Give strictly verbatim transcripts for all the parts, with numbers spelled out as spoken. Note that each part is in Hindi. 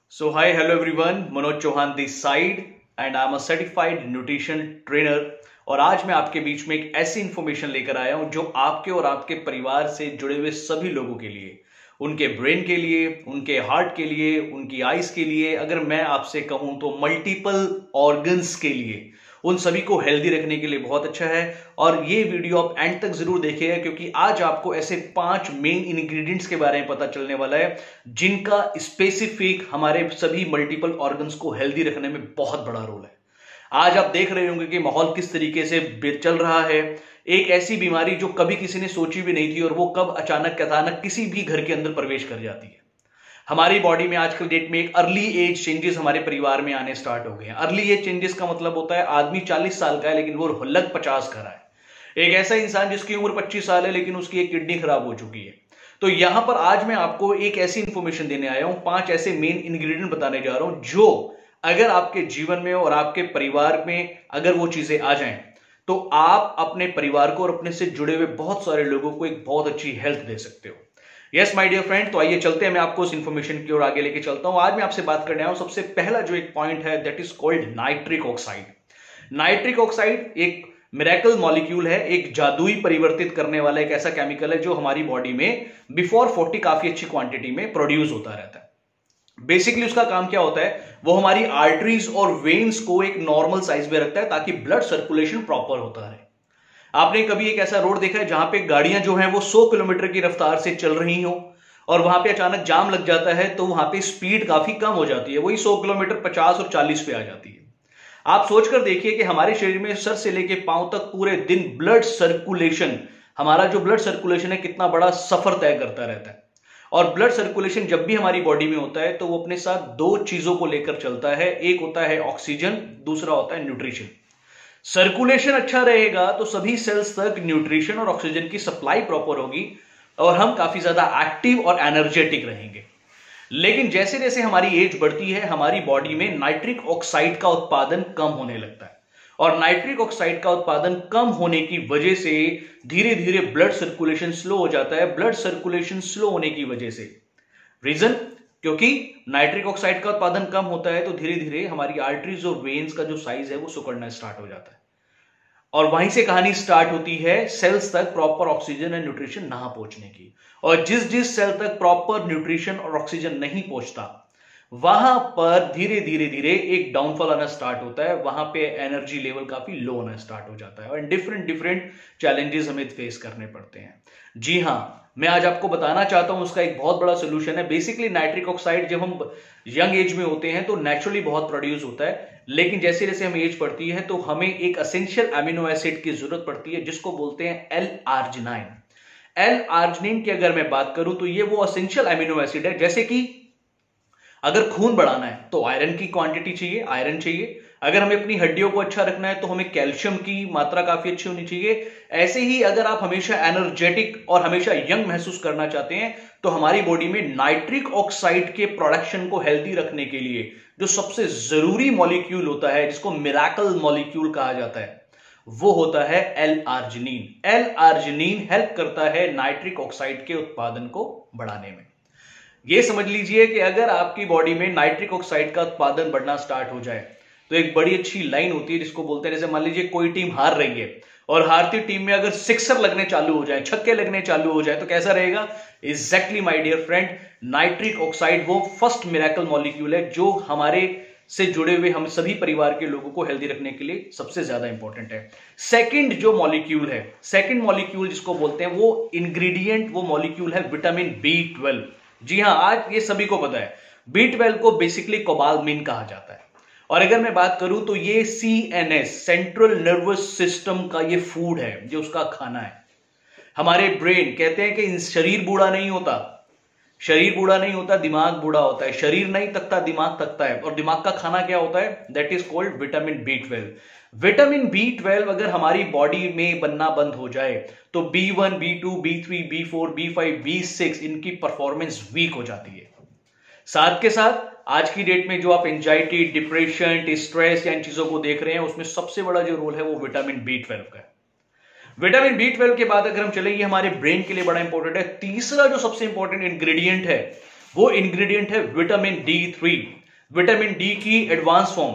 So hi, hello everyone, Manoj Chauhan this side and I am a certified nutrition trainer. और आज मैं आपके बीच में एक ऐसी इंफॉर्मेशन लेकर आया हूं जो आपके और आपके परिवार से जुड़े हुए सभी लोगों के लिए, उनके ब्रेन के लिए, उनके हार्ट के लिए, उनकी आइज के लिए, अगर मैं आपसे कहूं तो मल्टीपल ऑर्गन्स के लिए, उन सभी को हेल्दी रखने के लिए बहुत अच्छा है। और ये वीडियो आप एंड तक जरूर देखिएगा क्योंकि आज आपको ऐसे पांच मेन इंग्रेडिएंट्स के बारे में पता चलने वाला है जिनका स्पेसिफिक हमारे सभी मल्टीपल ऑर्गन्स को हेल्दी रखने में बहुत बड़ा रोल है। आज आप देख रहे होंगे कि माहौल किस तरीके से चल रहा है। एक ऐसी बीमारी जो कभी किसी ने सोची भी नहीं थी और वो कब अचानक अचानक किसी भी घर के अंदर प्रवेश कर जाती है। हमारी बॉडी में आजकल डेट में एक अर्ली एज चेंजेस हमारे परिवार में आने स्टार्ट हो गए हैं। अर्ली एज चेंजेस का मतलब होता है आदमी चालीस साल का है लेकिन वो लग पचास का रहा है। एक ऐसा इंसान जिसकी उम्र पच्चीस साल है लेकिन उसकी एक किडनी खराब हो चुकी है। तो यहां पर आज मैं आपको एक ऐसी इंफॉर्मेशन देने आया हूं, पांच ऐसे मेन इंग्रेडिएंट बताने जा रहा हूं जो अगर आपके जीवन में और आपके परिवार में अगर वो चीजें आ जाएं तो आप अपने परिवार को और अपने से जुड़े हुए बहुत सारे लोगों को एक बहुत अच्छी हेल्थ दे सकते हो। यस माय डियर फ्रेंड, तो आइए चलते हैं, मैं आपको उस इंफॉर्मेशन की ओर आगे लेके चलता हूं। आज मैं आपसे बात करने आया हूं सबसे पहला जो एक पॉइंट है that is called nitric oxide. Nitric oxide एक मिरेकल मॉलिक्यूल है, एक जादुई परिवर्तित करने वाला एक ऐसा केमिकल है जो हमारी बॉडी में बिफोर फोर्टी काफी अच्छी क्वांटिटी में प्रोड्यूस होता रहता है। बेसिकली उसका काम क्या होता है, वो हमारी आर्टरीज और वेन्स को एक नॉर्मल साइज में रखता है ताकि ब्लड सर्कुलेशन प्रॉपर होता रहे। आपने कभी एक ऐसा रोड देखा है जहां पे गाड़ियां जो हैं वो सौ किलोमीटर की रफ्तार से चल रही हो और वहां पे अचानक जाम लग जाता है तो वहां पे स्पीड काफी कम हो जाती है, वही सौ किलोमीटर पचास और चालीस पे आ जाती है। आप सोचकर देखिए कि हमारे शरीर में सर से लेके पांव तक पूरे दिन ब्लड सर्कुलेशन, हमारा जो ब्लड सर्कुलेशन है कितना बड़ा सफर तय करता रहता है। और ब्लड सर्कुलेशन जब भी हमारी बॉडी में होता है तो वो अपने साथ दो चीजों को लेकर चलता है, एक होता है ऑक्सीजन, दूसरा होता है न्यूट्रिशन। सर्कुलेशन अच्छा रहेगा तो सभी सेल्स तक न्यूट्रिशन और ऑक्सीजन की सप्लाई प्रॉपर होगी और हम काफी ज्यादा एक्टिव और एनर्जेटिक रहेंगे। लेकिन जैसे जैसे हमारी एज बढ़ती है हमारी बॉडी में नाइट्रिक ऑक्साइड का उत्पादन कम होने लगता है और नाइट्रिक ऑक्साइड का उत्पादन कम होने की वजह से धीरे धीरे ब्लड सर्कुलेशन स्लो हो जाता है। ब्लड सर्कुलेशन स्लो होने की वजह से रीजन, क्योंकि नाइट्रिक ऑक्साइड का उत्पादन कम होता है तो धीरे धीरे हमारी आर्टरीज और वेन्स का जो साइज है वो सिकुड़ना स्टार्ट हो जाता है और वहीं से कहानी स्टार्ट होती है सेल्स तक प्रॉपर ऑक्सीजन और न्यूट्रिशन ना पहुंचने की। और जिस जिस सेल तक प्रॉपर न्यूट्रिशन और ऑक्सीजन नहीं पहुंचता वहां पर धीरे धीरे धीरे एक डाउनफॉल आना स्टार्ट होता है, वहां पे एनर्जी लेवल काफी लो होना स्टार्ट हो जाता है और डिफरेंट डिफरेंट चैलेंजेस हमें फेस करने पड़ते हैं। जी हां, मैं आज आपको बताना चाहता हूं उसका एक बहुत बड़ा सोल्यूशन है। बेसिकली नाइट्रिक ऑक्साइड जब हम यंग एज में होते हैं तो नेचुरली बहुत प्रोड्यूस होता है, लेकिन जैसे जैसे हमें एज बढ़ती है तो हमें एक एसेंशियल अमीनो एसिड की जरूरत पड़ती है जिसको बोलते हैं एल आर्जिनाइन। एल आर्जिनिन की अगर मैं बात करूं तो ये वो एसेंशियल अमीनो एसिड है। जैसे कि अगर खून बढ़ाना है तो आयरन की क्वांटिटी चाहिए, आयरन चाहिए। अगर हमें अपनी हड्डियों को अच्छा रखना है तो हमें कैल्शियम की मात्रा काफी अच्छी होनी चाहिए। ऐसे ही अगर आप हमेशा एनर्जेटिक और हमेशा यंग महसूस करना चाहते हैं तो हमारी बॉडी में नाइट्रिक ऑक्साइड के प्रोडक्शन को हेल्दी रखने के लिए जो सबसे जरूरी मॉलिक्यूल होता है, जिसको मिरेकल मॉलिक्यूल कहा जाता है, वो होता है L arginine. L arginine help करता है नाइट्रिक ऑक्साइड के उत्पादन को बढ़ाने में। ये समझ लीजिए कि अगर आपकी बॉडी में नाइट्रिक ऑक्साइड का उत्पादन बढ़ना स्टार्ट हो जाए तो एक बड़ी अच्छी लाइन होती है जिसको बोलते हैं, जैसे मान लीजिए कोई टीम हार रही है और हारती टीम में अगर सिक्सर लगने चालू हो जाए, छक्के लगने चालू हो जाए तो कैसा रहेगा। Exactly my dear friend, nitric oxide वो फर्स्ट मिरेकल मॉलिक्यूल है जो हमारे से जुड़े हुए हम सभी परिवार के लोगों को हेल्दी रखने के लिए सबसे ज्यादा इंपॉर्टेंट है। सेकंड जो मॉलिक्यूल है, सेकंड मॉलिक्यूल जिसको बोलते हैं वो इंग्रेडिएंट, वो मॉलिक्यूल है विटामिन बी ट्वेल्व। जी हां, आज ये सभी को पता है बी ट्वेल्व को बेसिकली कोबालमिन कहा जाता है। और अगर मैं बात करूं तो ये C N S, central nervous system का ये फूड है, जो उसका खाना है। हमारे ब्रेन, कहते हैं कि शरीर बूढ़ा नहीं होता, शरीर बूढ़ा नहीं होता, दिमाग बूढ़ा होता है। शरीर नहीं तकता, दिमाग तकता है। और दिमाग का खाना क्या होता है, that is called vitamin B twelve. Vitamin B twelve अगर हमारी बॉडी में बनना बंद हो जाए तो B one, B two, B three, B four, B five, B six इनकी परफॉर्मेंस वीक हो जाती है। साथ के साथ आज की डेट में जो आप एंजाइटी, डिप्रेशन, स्ट्रेस या इन चीजों को देख रहे हैं उसमें सबसे बड़ा जो रोल है वो विटामिन बी ट्वेल्व का है। विटामिन बी ट्वेल्व के बाद अगर हम चले, ये हमारे ब्रेन के लिए बड़ा इंपॉर्टेंट है। तीसरा जो सबसे इंपॉर्टेंट इंग्रेडिएंट है वो इंग्रेडिएंट है vitamin D three. Vitamin D की एडवांस फॉर्म।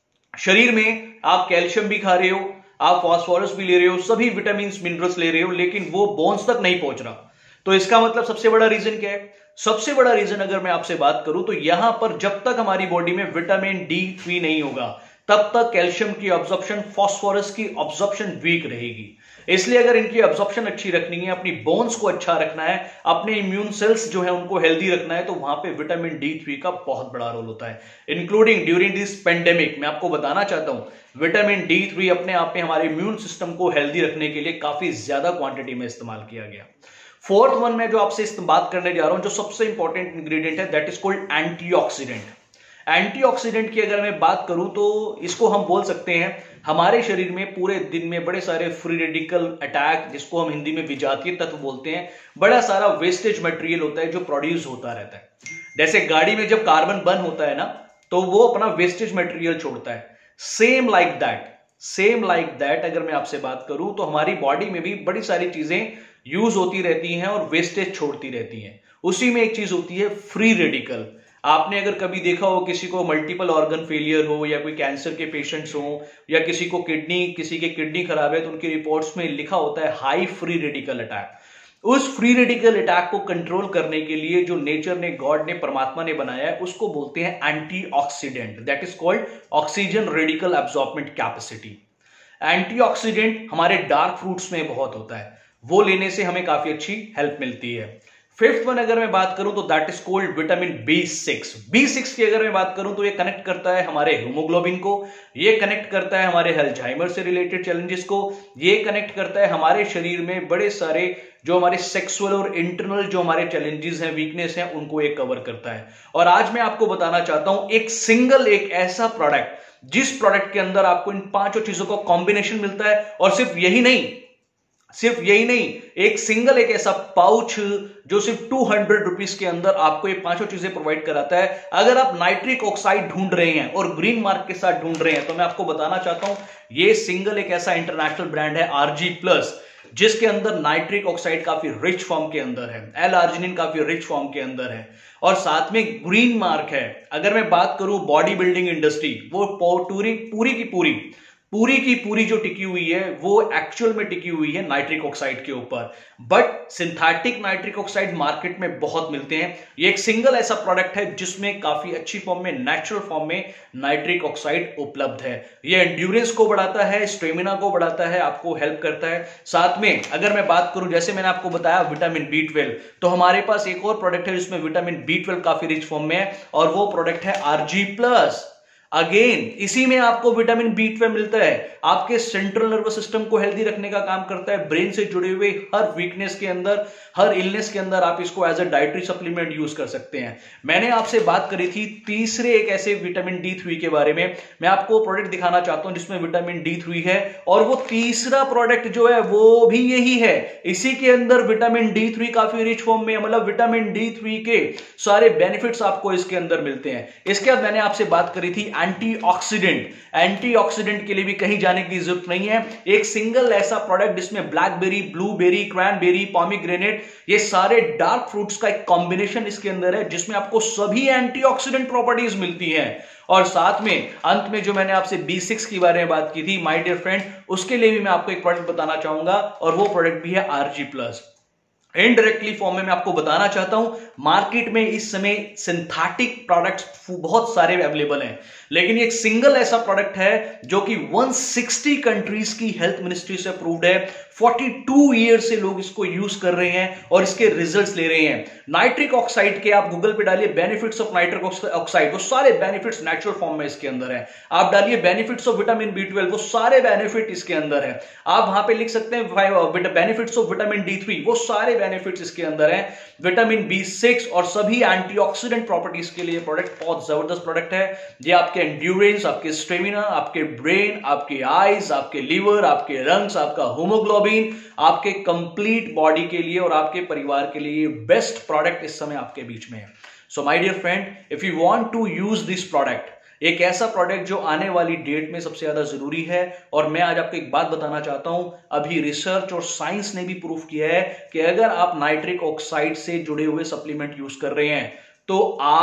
शरीर में आप कैल्शियम भी खा रहे हो, आप फास्फोरस भी ले रहे हो, सभी विटामिन मिनरल्स ले रहे हो, लेकिन वो बोन्स तक नहीं पहुंच रहा। तो इसका मतलब सबसे बड़ा रीजन क्या है? सबसे बड़ा रीजन अगर मैं आपसे बात करूं तो यहां पर जब तक हमारी बॉडी में विटामिन डी थ्री नहीं होगा तब तक कैल्शियम की ऑब्जॉर्प्शन, फास्फोरस की ऑब्जॉर्प्शन वीक रहेगी। इसलिए अगर इनकी ऑब्जॉर्प्शन अच्छी रखनी है, अपनी बोन्स को अच्छा रखना है, अपने इम्यून सेल्स जो है उनको हेल्दी रखना है, तो वहां पे विटामिन डी थ्री का बहुत बड़ा रोल होता है। इंक्लूडिंग ड्यूरिंग दिस पेंडेमिक मैं आपको बताना चाहता हूं विटामिन डी थ्री अपने आप में हमारे इम्यून सिस्टम को हेल्दी रखने के लिए काफी ज्यादा क्वांटिटी में इस्तेमाल किया गया। फोर्थ वन में जो आपसे बात करने जा रहा हूं, जो सबसे इंपॉर्टेंट इंग्रेडिएंट है, that is called antioxidant. Antioxidant की अगर मैं बात करूं तो इसको हम बोल सकते हैं हमारे शरीर में पूरे दिन में बड़े सारे फ्री रेडिकल अटैक, जिसको हम हिंदी में विजातीय तत्व बोलते हैं, बड़ा सारा वेस्टेज मटेरियल होता है जो प्रोड्यूस होता रहता है। जैसे गाड़ी में जब कार्बन बर्न होता है ना, तो वो अपना वेस्टेज मटेरियल छोड़ता है। Same like that same like that अगर मैं आपसे बात करूं तो हमारी बॉडी में भी बड़ी सारी चीजें यूज होती रहती हैं और वेस्टेज छोड़ती रहती हैं। उसी में एक चीज होती है फ्री रेडिकल। आपने अगर कभी देखा हो किसी को मल्टीपल ऑर्गन फेलियर हो, या कोई कैंसर के पेशेंट्स हो, या किसी को किडनी किसी के किडनी खराब है, तो उनकी रिपोर्ट्स में लिखा होता है हाई फ्री रेडिकल अटैक। उस फ्री रेडिकल अटैक को कंट्रोल करने के लिए जो नेचर ने, गॉड ने, परमात्मा ने बनाया है, उसको बोलते हैं antioxidant. That is called oxygen radical absorbment capacity. Antioxidant हमारे डार्क फ्रूट्स में बहुत होता है, वो लेने से हमें काफी अच्छी हेल्प मिलती है। फिफ्थ वन अगर मैं बात करूं तो that is called vitamin B six. B six की अगर मैं बात करूं तो ये कनेक्ट करता है हमारे हीमोग्लोबिन को, ये कनेक्ट करता है हमारे अल्जाइमर से रिलेटेड चैलेंजेस को, ये कनेक्ट करता है हमारे शरीर में बड़े सारे जो हमारे सेक्सुअल और इंटरनल जो हमारे चैलेंजेस हैं, वीकनेस हैं, उनको ये कवर करता है। और आज मैं आपको बताना चाहता हूं एक सिंगल, एक ऐसा प्रोडक्ट जिस प्रोडक्ट के अंदर आपको इन पांचों चीजों का कॉम्बिनेशन मिलता है। और सिर्फ यही नहीं सिर्फ यही नहीं एक सिंगल एक ऐसा पाउच जो सिर्फ टू हंड्रेड रुपीज के अंदर आपको ये पांचों चीजें प्रोवाइड कराता है। अगर आप नाइट्रिक ऑक्साइड ढूंढ रहे हैं और ग्रीन मार्क के साथ ढूंढ रहे हैं, तो मैं आपको बताना चाहता हूं ये सिंगल एक ऐसा इंटरनेशनल ब्रांड है आरजी प्लस, जिसके अंदर नाइट्रिक ऑक्साइड काफी रिच फॉर्म के अंदर है, एल आर्जिनिन काफी रिच फॉर्म के अंदर है, और साथ में ग्रीन मार्क है। अगर मैं बात करूं बॉडी बिल्डिंग इंडस्ट्री, वो पूरी पूरी की पूरी पूरी की पूरी जो टिकी हुई है वो एक्चुअल में टिकी हुई है नाइट्रिक ऑक्साइड के ऊपर। But synthetic nitric oxide market में बहुत मिलते हैं। ये एक सिंगल ऐसा प्रोडक्ट है जिसमें काफी अच्छी फॉर्म में, नेचुरल फॉर्म में नाइट्रिक ऑक्साइड उपलब्ध है। ये एंड्योरेंस को बढ़ाता है, स्टेमिना को बढ़ाता है, आपको हेल्प करता है। साथ में अगर मैं बात करूं, जैसे मैंने आपको बताया विटामिन बी ट्वेल्व, तो हमारे पास एक और प्रोडक्ट है जिसमें विटामिन बी ट्वेल्व काफी रिच फॉर्म में है, और वो प्रोडक्ट है आरजी प्लस। अगेन इसी में आपको विटामिन बी ट्वेल्व मिलता है, आपके सेंट्रल नर्वस सिस्टम को हेल्दी रखने का काम करता है। ब्रेन से जुड़े हुए हर वीकनेस के अंदर, हर इलनेस के अंदर आप इसको as a dietary supplement use कर सकते हैं। मैंने आपसे बात करी थी तीसरे एक ऐसे विटामिन डी थ्री के बारे में, मैं आपको प्रोडक्ट दिखाना चाहता हूं जिसमें विटामिन डी थ्री है, और वो तीसरा प्रोडक्ट जो है वो भी यही है। इसी के अंदर विटामिन डी थ्री काफी रिच फॉर्म में, मतलब विटामिन डी थ्री के सारे बेनिफिट्स आपको इसके अंदर मिलते हैं। इसके बाद मैंने आपसे बात करी थी एंटीऑक्सीडेंट। एंटीऑक्सीडेंट के लिए भी कहीं जाने की जरूरत नहीं है। एक सिंगल ऐसा प्रोडक्ट जिसमें ब्लैकबेरी, ब्लूबेरी, क्रैनबेरी, पॉमीग्रेनेट, ये सारे डार्क फ्रूट्स का एक कॉम्बिनेशन इसके अंदर है, जिसमें आपको सभी एंटीऑक्सीडेंट प्रॉपर्टीज मिलती हैं। और साथ में अंत में जो मैंने आपसे बी सिक्स के बारे में बात की थी माय डियर फ्रेंड, उसके लिए भी मैं आपको एक प्रोडक्ट बताना चाहूंगा, और वो प्रोडक्ट भी है आरजी प्लस। इनडायरेक्टली फॉर्म में मैं आपको बताना चाहता हूं मार्केट में इस समय सिंथेटिक प्रोडक्ट्स बहुत सारे अवेलेबल हैं, लेकिन एक सिंगल ऐसा प्रोडक्ट है जो कि एक सौ साठ कंट्रीज की हेल्थ मिनिस्ट्री से अप्रूव्ड है। बयालीस ईयर से लोग इसको यूज कर रहे हैं और इसके रिजल्ट्स ले रहे हैं। नाइट्रिक ऑक्साइड के आप गूगल पे डालिए बेनिफिट्स ऑफ नाइट्रिक ऑक्साइड, वो सारे बेनिफिट्स नेचुरल फॉर्म में इसके अंदर है। आप डालिए benefits of vitamin B twelve, वो सारे बेनिफिट इसके अंदर है। आप वहां पे लिख सकते हैं benefits of vitamin D three, वो सारे बेनिफिट्स इसके अंदर है। विटामिन बी सिक्स और सभी एंटीऑक्सीडेंट प्रॉपर्टीज के लिए प्रोडक्ट बहुत जबरदस्त प्रोडक्ट है। ये आपके एंड्योरेंस, आपके स्टेमिना, आपके ब्रेन, आपके आईज, आपके लीवर, आपके लंग्स, आपका हीमोग्लोबिन, आपके कंप्लीट बॉडी के लिए और आपके परिवार के लिए बेस्ट प्रोडक्ट इस समय आपके बीच में है। So my dear friend, if you want to use this product, एक ऐसा प्रोडक्ट जो आने वाली डेट में सबसे ज्यादा जरूरी है, और मैं आज आपको एक बात बताना चाहता हूं, अभी रिसर्च और साइंस ने भी प्रूफ किया है कि अगर आप नाइट्रिक ऑक्साइड से जुड़े हुए सप्लीमेंट यूज कर रहे हैं तो आप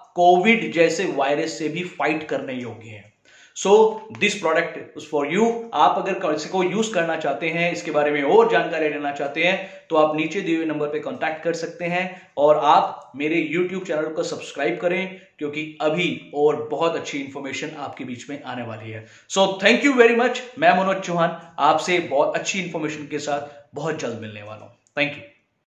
कोविड जैसे वायरस से भी फाइट करने योग्य हैं। So this product is for you. आप अगर किसी को यूज करना चाहते हैं, इसके बारे में और जानकारी लेना चाहते हैं, तो आप नीचे दिए हुए नंबर पे कांटेक्ट कर सकते हैं और आप मेरे यूट्यूब चैनल को सब्सक्राइब करें, क्योंकि अभी और बहुत अच्छी इंफॉर्मेशन आपके बीच में आने वाली है। So thank you very much. मैं मनोज चौहान आपसे बहुत अच्छी इंफॉर्मेशन के साथ बहुत जल्द मिलने वाला हूं। Thank you.